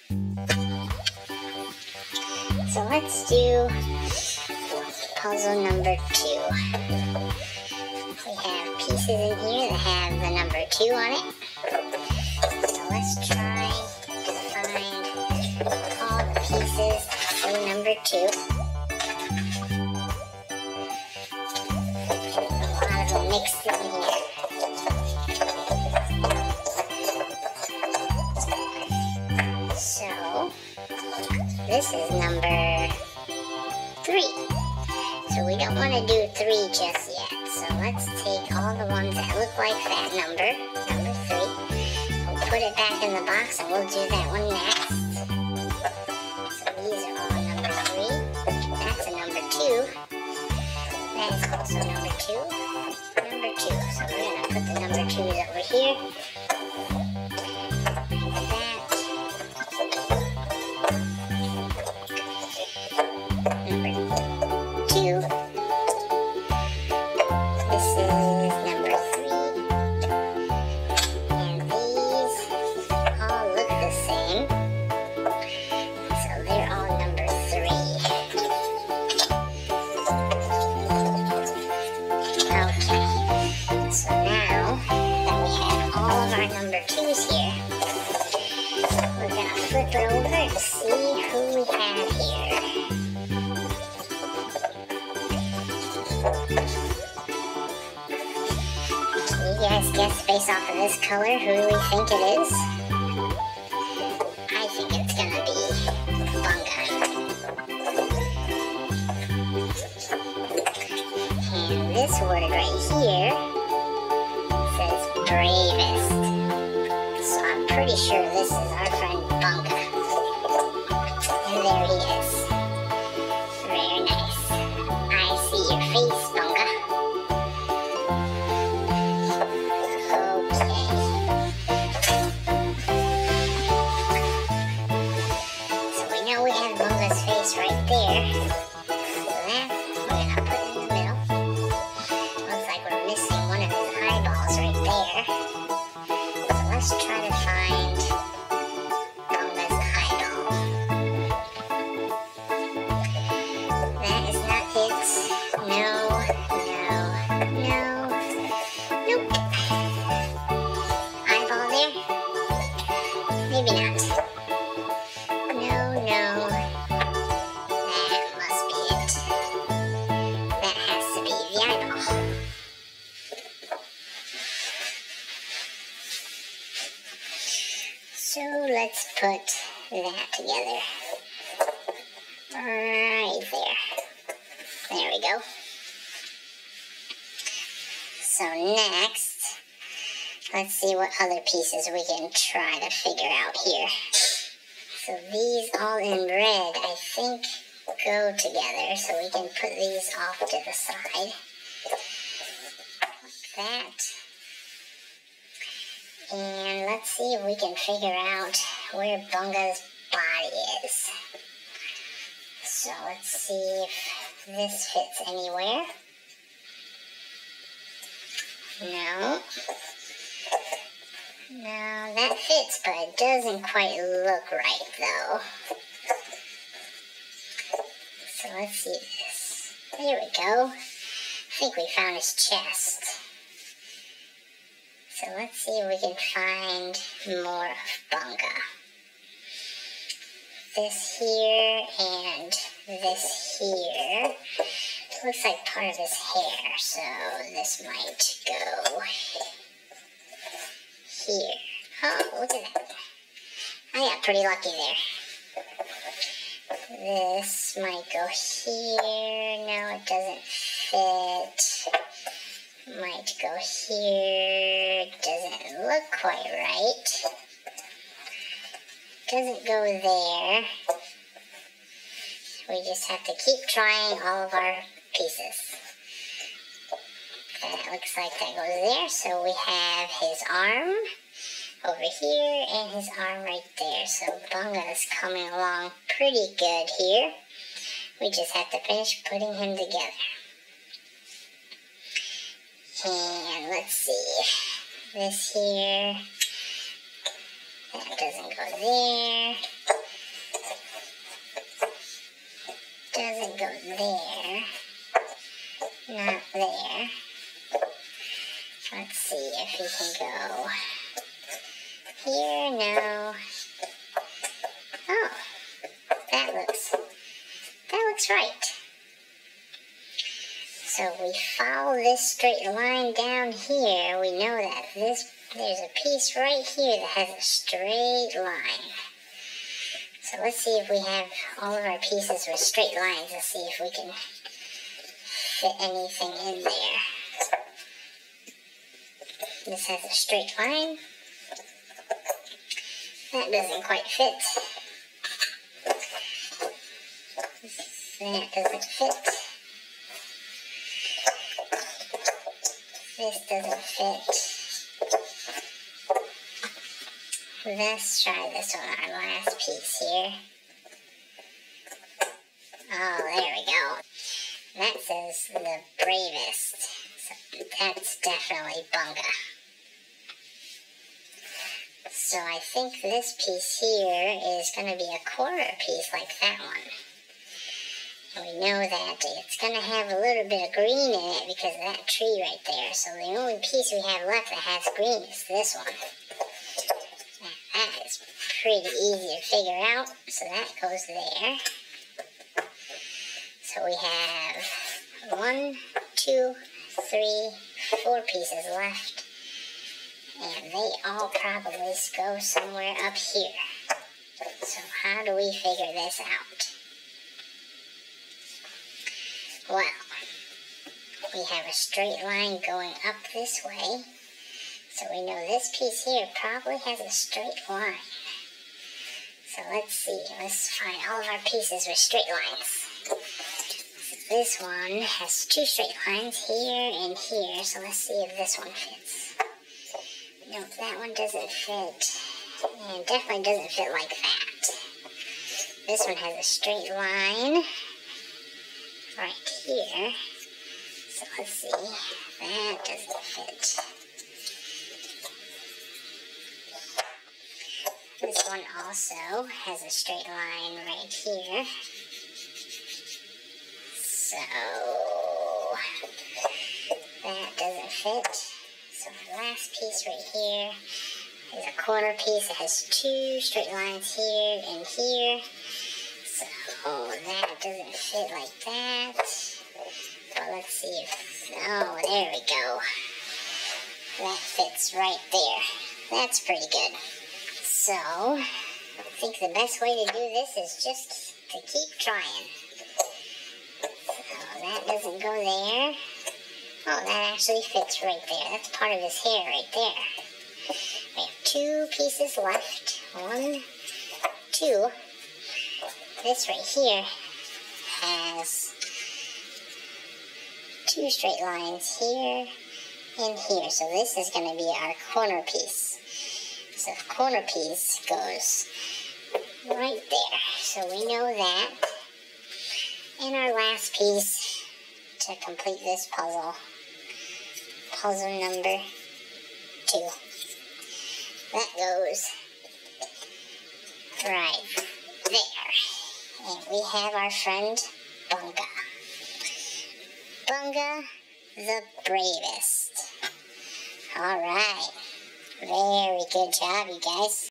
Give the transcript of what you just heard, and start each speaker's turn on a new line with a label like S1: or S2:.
S1: So let's do puzzle number 2. We have pieces in here that have the number 2 on it. So let's try to find all the pieces for number 2. A lot of them mixed in here. So this is number 3. So we don't want to do 3 just yet. So let's take all the ones that look like that number 3. We'll put it back in the box and we'll do that one next. So these are all number 3. That's a number 2. That is also number 2. Number 2. So we're going to put the number 2s over here. Flip it over and see who we have here. Can you guys guess based off of this color who we think it is? I think it's gonna be Bunga. And this word right here says bravest. So I'm pretty sure this is our friend Bunga. And there he is. Very nice. I see your face, Bunga. Okay. So we know we have Bunga's face right there. So that we're gonna put in the middle. Looks like we're missing one of his eyeballs right there. So let's try to find Bunga's eyeball. That is not it. No, no, no. Nope. Eyeball there? Maybe not. No, no. That must be it. That has to be the eyeball. So let's put that together. Right there. There we go. So next, let's see what other pieces we can try to figure out here. So these all in red, I think, go together. So we can put these off to the side. Like that. And let's see if we can figure out where Bunga's body is. So let's see if this fits anywhere. No. No, that fits, but it doesn't quite look right, though. So let's see this. There we go. I think we found his chest. So let's see if we can find more of Bunga. This here and this here. It looks like part of his hair, so this might go here. Oh, look at that. I got pretty lucky there. This might go here. No, it doesn't fit. Might go here. Doesn't look quite right. Doesn't go there. We just have to keep trying all of our pieces. That looks like that goes there. So we have his arm over here and his arm right there. So Bunga is coming along pretty good here. We just have to finish putting him together. And let's see. This here. That doesn't go there. there. Not there. Let's see if we can go here. No. Oh, that looks right. So we follow this straight line down here. We know that there's a piece right here that has a straight line. So let's see if we have all of our pieces with straight lines. Let's see if we can fit anything in there. This has a straight line. That doesn't quite fit. That doesn't fit. This doesn't fit. Let's try this one, our last piece here. Oh, there we go. That says the bravest. So that's definitely Bunga. So I think this piece here is going to be a quarter piece like that one. And we know that it's going to have a little bit of green in it because of that tree right there. So the only piece we have left that has green is this one. Now, that is pretty easy to figure out. So that goes there. So we have 1, 2, 3, 4 pieces left. And they all probably go somewhere up here. So how do we figure this out? Well, we have a straight line going up this way. So we know this piece here probably has a straight line. So let's see. Let's find all of our pieces with straight lines. This one has 2 straight lines here and here. So let's see if this one fits. Nope, that one doesn't fit. And definitely doesn't fit like that. This one has a straight line right here. So let's see. That doesn't fit. This one also has a straight line right here. So that doesn't fit. So our last piece right here is a corner piece that has 2 straight lines here and here. So that doesn't fit like that. But let's see if, oh, there we go. That fits right there. That's pretty good. So I think the best way to do this is just to keep trying. So that doesn't go there. Oh, that actually fits right there. That's part of his hair right there. We have 2 pieces left. 1, 2. This right here has 2 straight lines here and here. So this is going to be our corner piece. So the corner piece goes right there. So we know that. And our last piece to complete this puzzle. Puzzle number 2. That goes right there. And we have our friend Bunga. Bunga the bravest. Alright. Very good job, you guys.